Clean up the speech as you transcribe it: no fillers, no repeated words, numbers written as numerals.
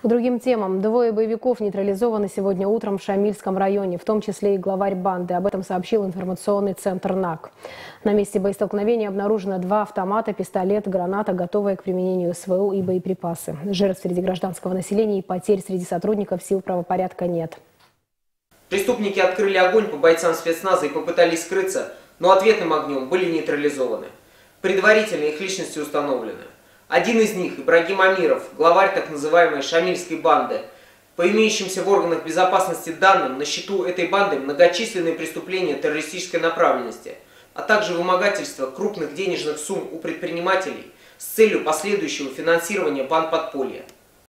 К другим темам. Двое боевиков нейтрализованы сегодня утром в Шамильском районе, в том числе и главарь банды. Об этом сообщил информационный центр НАК. На месте боестолкновения обнаружено 2 автомата, пистолет, граната, готовые к применению СВУ и боеприпасы. Жертв среди гражданского населения и потерь среди сотрудников сил правопорядка нет. Преступники открыли огонь по бойцам спецназа и попытались скрыться, но ответным огнем были нейтрализованы. Предварительно их личности установлены. Один из них, Ибрагим Амиров, главарь так называемой Шамильской банды. По имеющимся в органах безопасности данным, на счету этой банды многочисленные преступления террористической направленности, а также вымогательство крупных денежных сумм у предпринимателей с целью последующего финансирования банд подполья.